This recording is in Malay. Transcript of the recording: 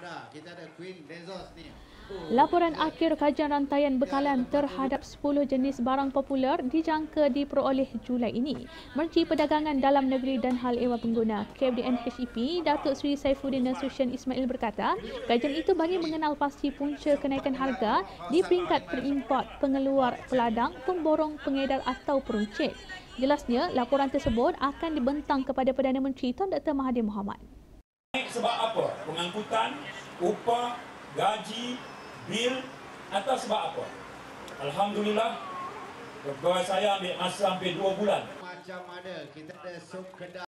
Kita ada Queen Bezos ni. Laporan akhir kajian rantaian bekalan terhadap 10 jenis barang popular dijangka diperoleh Julai ini. Menteri Perdagangan Dalam Negeri dan Hal Ehwal Pengguna KFDN HEP, Datuk Seri Saifuddin Nasution Ismail berkata, kajian itu bagi mengenal pasti punca kenaikan harga di peringkat pengimport, pengeluar, peladang, pemborong, pengedar atau peruncit. Jelasnya, laporan tersebut akan dibentang kepada Perdana Menteri Tun Dr. Mahathir Mohamad. Sebab apa? Pengangkutan, upah, gaji, bil atau sebab apa? Alhamdulillah, pegawai saya ambil masa hampir 2 bulan. Macam mana kita ada sup kedai.